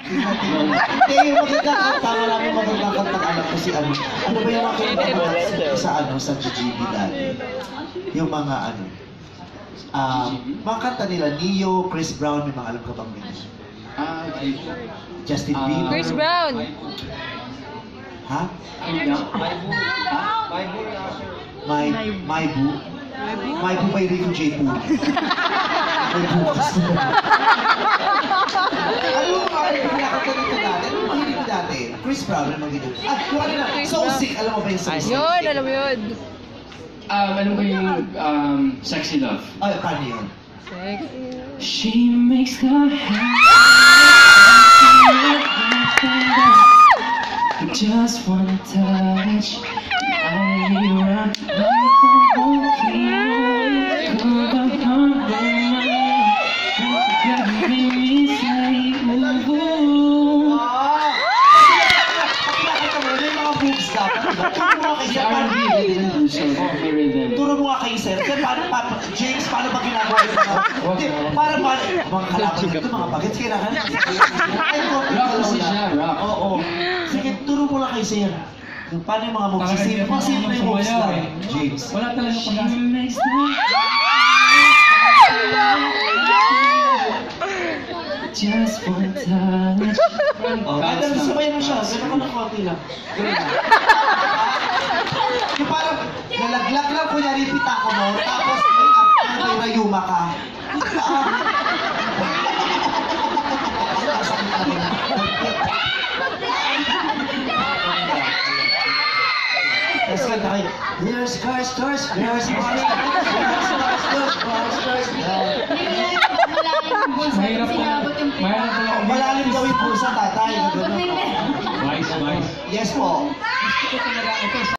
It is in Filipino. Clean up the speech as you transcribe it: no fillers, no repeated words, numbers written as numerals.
Hindi, yung magagakanta, maraming magagakanta ng anak ko si ano. Ano ba yung mga kinakanta sa GGB dati? Yung mga ano. Mga kanta nila, Neo, Chris Brown, may mga alam ka bang ganyan? Okay. Justin Bieber. Chris Brown. Ha? Maibu. Maibu by Rico J. Poo. Maibu kasi. Ano yung mga kinakanta nito dati? Ano yung mga hilig dati? Chris Brown, ano yung mga ganyan? Yung ano na, So Sick. Alam mo ba yung So Sick? Yun, alam mo yun. Alam ko yung Sexy Love. Ay, paano yun? She makes the just one touch. I run Turo mo nga kay Sir. James, paano ba ginagawa yun? Para mga kalaban nito, mga bagets, kailangan. Rock kasi siya, rock. Oo. Sige, turo mo lang kay Sir. Paano yung mga moves? Simple yung moves lang, James. Wala talaga pag-asa. Just one touch. Kada sabayan mo siya, gano'n ka ng konti lang. Gano'n lang. Yung parang nalaglag lang kunyari yung pitaka mo, tapos may rayuma ka. Tapos kanta kayo, here's cars, stars, here's cars, stars. Mahirap Malalim daw yung pusa, tatay. Vice. Yes po.